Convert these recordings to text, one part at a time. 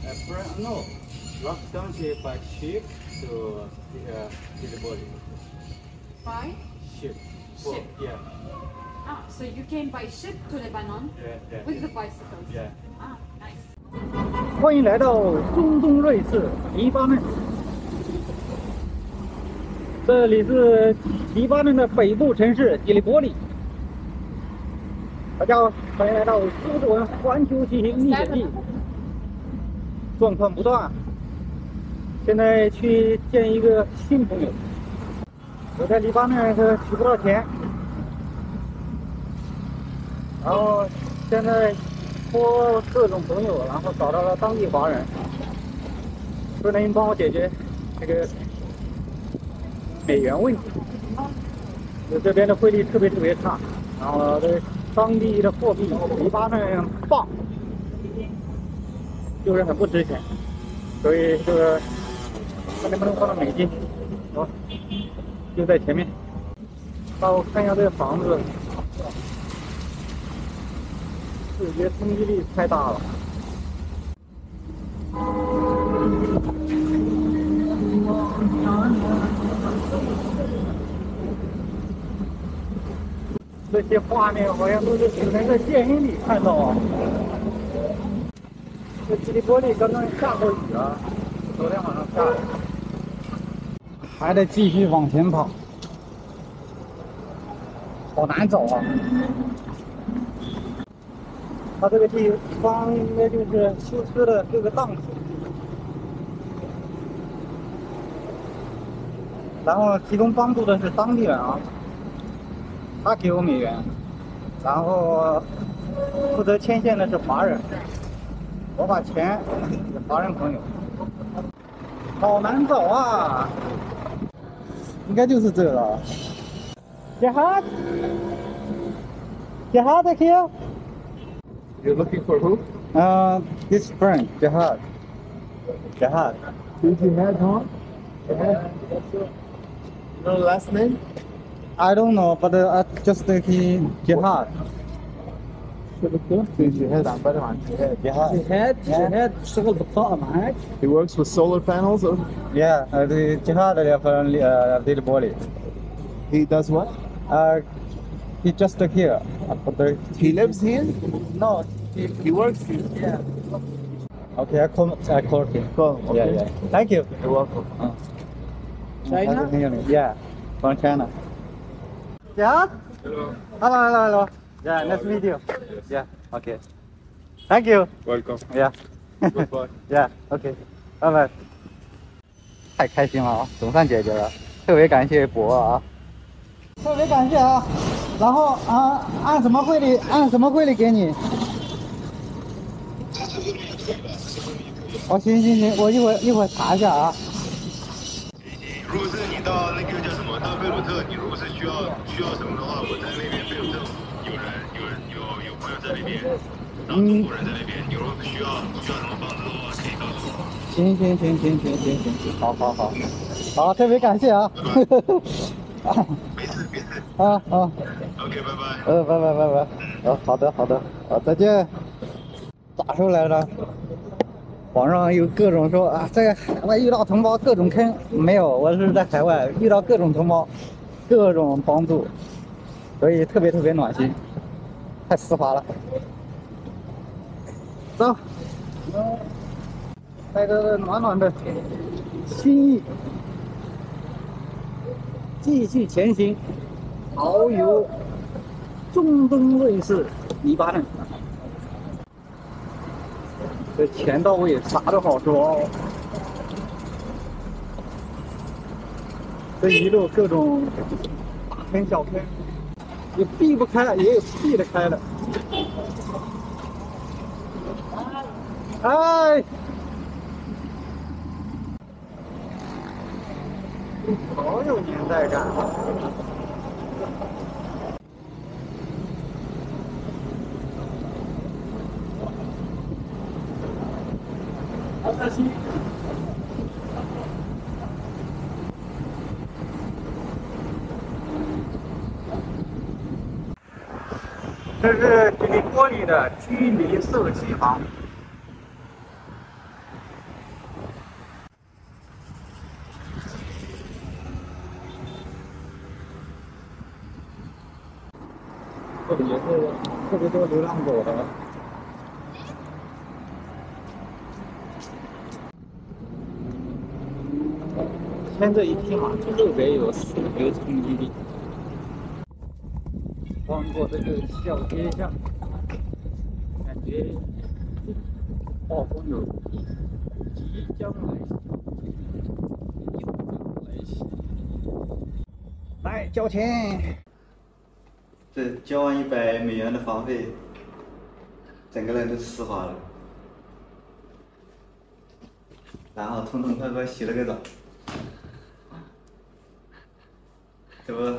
No, last donkey by ship to the body. By Ship. Ship. Yeah. ah, so you came by ship to Lebanon Yeah. with the bicycles. Yeah. Ah, nice. 欢迎来到中东瑞士黎巴嫩。这里是黎巴嫩的北部城市吉利波利。大家好，欢迎来到苏志文环球骑行历险记。状况不断，现在去见一个新朋友。我在黎巴嫩是取不到钱，然后现在托各种朋友，然后找到了当地华人，说能帮我解决这个美元问题。就这边的汇率特别差，然后这当地的货币黎巴嫩镑就是很不值钱，所以这个看能不能换到美金。好，就在前面。让我看一下这个房子，视觉冲击力太大了。这些画面好像都是只能在电影里看到啊。这吉利波利刚刚下过雨啊，昨天晚上下的。还得继续往前跑，好难走啊！它这个地方应该就是修车的各个档次，然后提供帮助的是当地人啊，他给我美元，然后负责牵线的是华人，我把钱给华人朋友。好难走啊！应该就是这个。Jihad here? You're looking for who? This friend, Jihad. Who's Jihad, huh? Jihad. You know the last name? I don't know, but just he Jihad. جهاد عبارة عن جهاد. جهاد شغل بالطاقة معاك؟ He works with solar panels. Or Yeah, the Jihad اللي البولي. he does what? He just here. He lives here? No. He works here. Yeah. Okay, I called him. Cool. Okay. Yeah. Thank you. You're welcome. China? Yeah, from China. Yeah? Hello. Yeah, nice to meet you. Yeah, okay. Thank you. Welcome. Yeah. Goodbye. Yeah, okay. 拜拜。太开心了啊，总算解决了，特别感谢博啊，特别感谢啊。然后按什么汇率给你？哦，行，我一会儿查一下啊。 如果是你到那个叫什么，到贝鲁特，你如果是需要什么的话，我在那边贝鲁特有朋友在那边，然后中国人在那边，你如果需要什么帮助的话，可以告诉我。行， 好，特别感谢啊。 没事。 好。 OK， 拜拜。 拜。好的，再见。咋说来着？网上有各种说啊，在海外遇到同胞各种坑，没有，我是在海外遇到各种同胞，各种帮助，所以特别暖心，太丝滑了。走，带着暖的心意，继续前行，遨游中东瑞士黎巴嫩。这钱到位，啥都好说哦。这一路各种大坑小坑，有避不开，也有避得开的。哎，好有年代感。这是吉利波利的居民社区房， 这里也是特别多流浪狗的。牵着一匹马，特别有视觉冲击力。穿过这个小街巷，感觉暴风有即将来袭，又将来袭。来交钱！这交完$100的房费，整个人都石化了。然后痛痛快快洗了个澡，这不，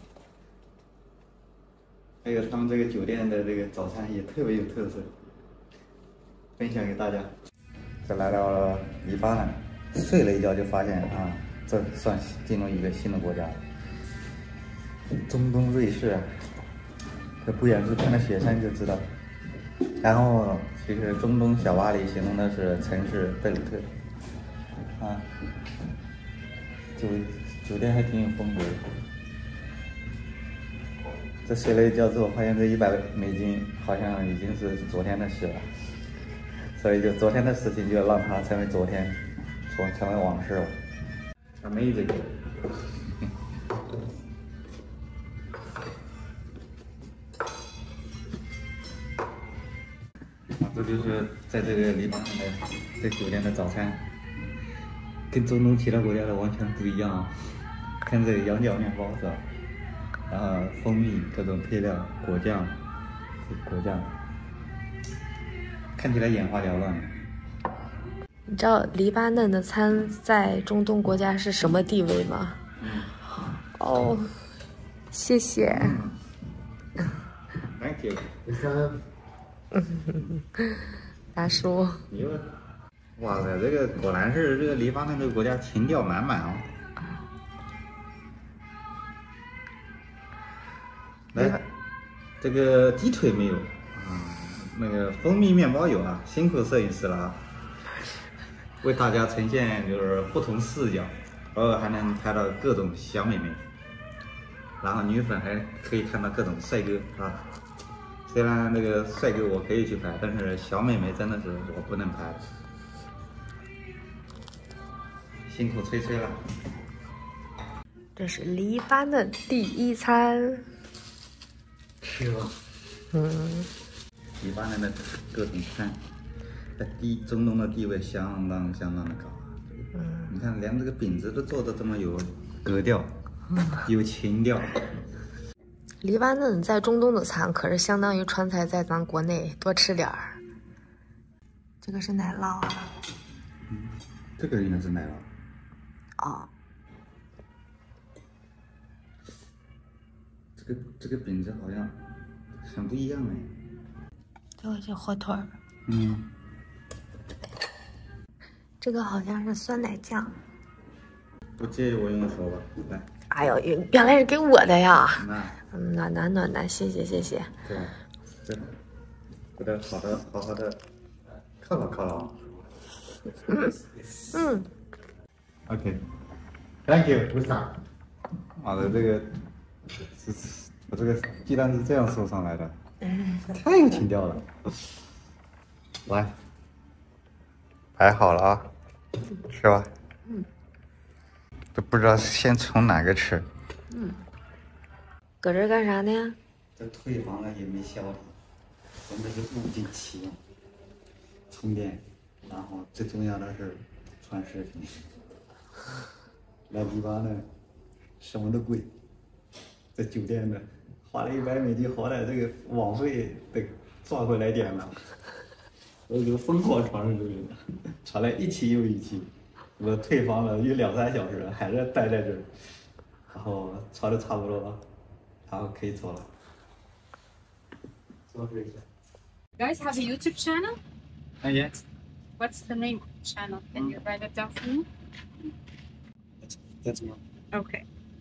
还有他们这个酒店的这个早餐也特别有特色，分享给大家。这来到了黎巴嫩，睡了一觉就发现啊，这算进入一个新的国家了。中东瑞士啊，这不远处看到雪山就知道。然后其实中东小巴黎形容的是城市贝鲁特。啊，酒店还挺有风格的。这睡了一觉之后，发现这$100好像已经是昨天的事了，所以就昨天的事情就要让它成为昨天，成为往事了。Amazing。这就是在这个黎巴嫩的这酒店的早餐。跟中东其他国家的完全不一样啊！看这个羊角面包是吧？然后蜂蜜各种配料，果酱，看起来眼花缭乱。 你知道黎巴嫩的餐在中东国家是什么地位吗？哦，谢谢。 Thank you。 大叔。 哇塞，这个果然是这个黎巴嫩这个国家情调满满啊！来，这个鸡腿没有啊，那个蜂蜜面包有啊，辛苦摄影师了啊！为大家呈现就是不同视角，偶尔还能拍到各种小美眉，然后女粉还可以看到各种帅哥啊。虽然那个帅哥我可以去拍，但是小美眉真的是我不能拍。辛苦崔崔了。 这是黎巴嫩第一餐。 是吧？黎巴嫩的各种餐，在中东的地位相当的高。你看，连这个饼子都做的这么有格调，有情调。 黎巴嫩在中东的餐可是相当于川菜在咱国内多吃点儿。这个是奶酪啊。 这个应该是奶酪。 哦， 这个饼子好像很不一样哎。 这个是火腿儿。这个好像是酸奶酱。 不介意我用手吧？来。 哎呦，原来是给我的呀！暖，谢谢。 对，这不得好好的犒劳。OK。Thank you， 为啥？妈的，这个我这个鸡蛋是这样收上来的，太有情调了。来，摆好了啊，是吧？都不知道先从哪个吃。 搁这儿干啥呢？ 这退房了也没消停，真的是物尽其用。充电，然后最重要的是穿视频。来黎巴嫩，什么都贵。在酒店呢，花了$100，好歹这个网费得赚回来点了。我就疯狂传视频，传来一期又一期。我退房了有2-3小时，还是待在这儿，然后传的差不多了，然后可以走了。坐这一下。 Guys have a YouTube channel? Yes. What's the name of the channel? Can you write it down for me? That's one. Okay.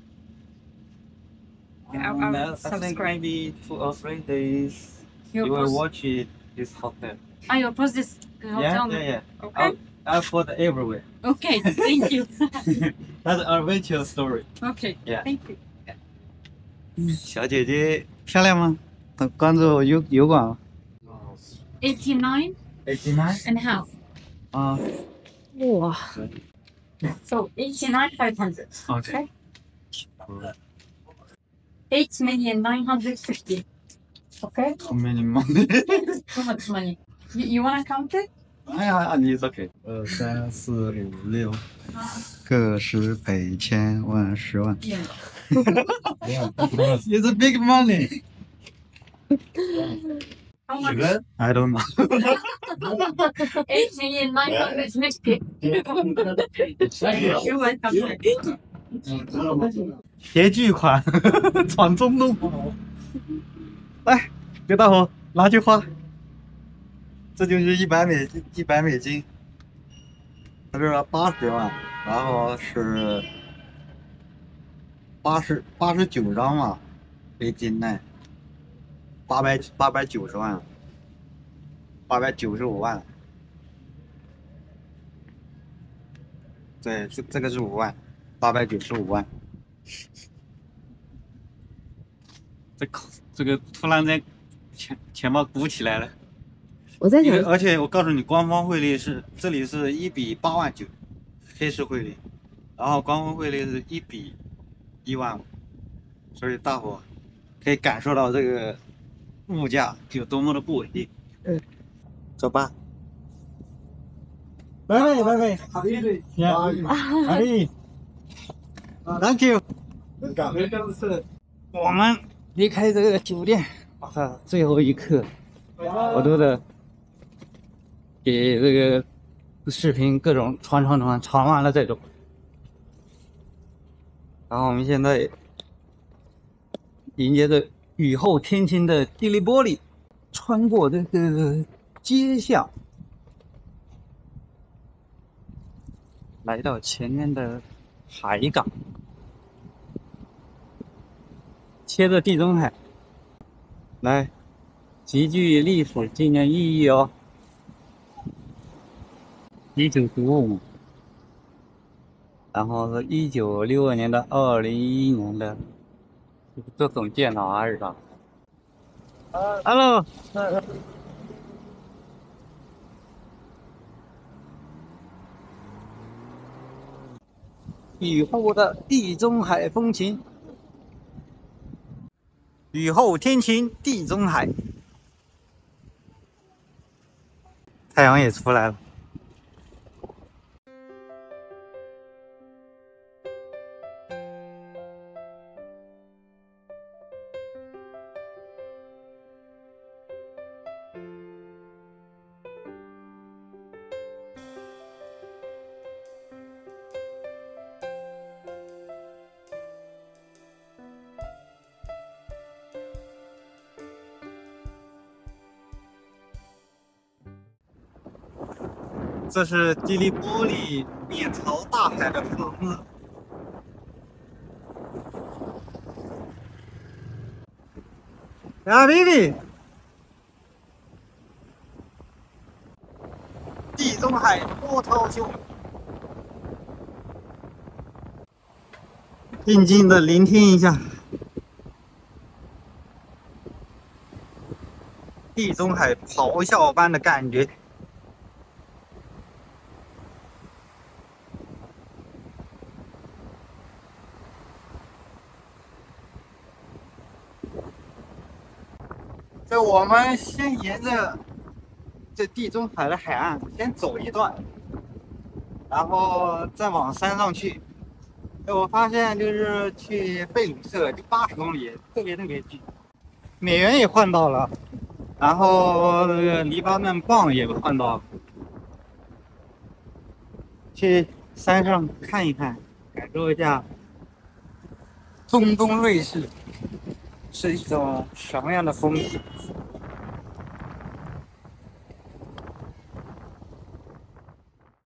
Yeah, I'll I think subscribe. maybe 2 or 3 days You'll you will post- watch it this hotel. You'll post this hotel. Yeah. Okay. I'll put everywhere. Okay. Thank you. That's an adventure story. Okay. Yeah. Thank you. 小姐姐漂亮吗？ 等关注油管吗？ 89 89 and a half. 啊， 哇， So 89,500. Okay. 8,950,000. Okay? How many money? Too much money. You wanna count it? 哎呀，你 OK。 2、3、4、5、6，个十百千万10万。 Yeah. It's a big money. How much? I don't know. 8,950,000. You're welcome. 携巨款闯中东。来，给大伙拿去花。这就是100美金，它这80万，然后是89张嘛，北京呢，890万，895万。对，这个是5万，895万。这个突然间钱包鼓起来了。 我在想， 而且我告诉你，官方汇率是这里是1比89000，黑市汇率，然后官方汇率是1比15000，所以大伙可以感受到这个物价有多么的不稳定。走吧。拜拜。好运气。好运。Thank you。我们离开这个酒店，最后一刻，我都得给这个视频各种传完了再走。然后我们现在迎接着雨后天晴的第利波利，穿过这个街巷，来到前面的海港，贴着地中海，来，极具历史纪念意义哦。1995，然后是1962年的2011年的这种电脑还是啥？Hello。雨后的地中海风情，雨后天晴地中海，太阳也出来了。这是第利波利面朝大海的房子。呀，弟弟，地中海波涛汹，静静的聆听一下地中海咆哮般的感觉。我们先沿着这地中海的海岸先走一段，然后再往山上去。我发现就是去贝鲁特就80公里，特别近。美元也换到了，然后那个黎巴嫩镑也换到了。去山上看一看，感受一下中东瑞士是一种什么样的风景。